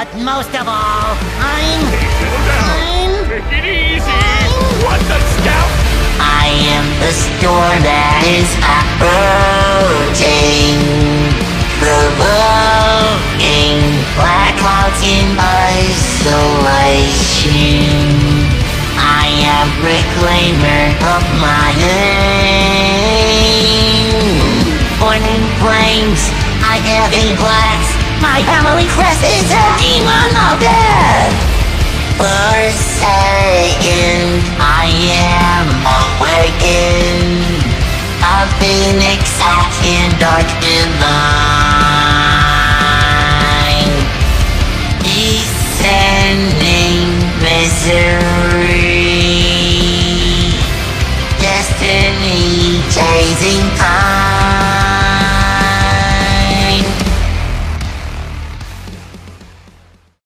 But most of all, Take it easy! What the scout? I am the storm that is approaching. The blowing black clouds in isolation. I am reclaimer of my name. Born in flames, I am in blacks. My family crest is a demon of death. Forsaken, I am awakened. A phoenix out in dark divine.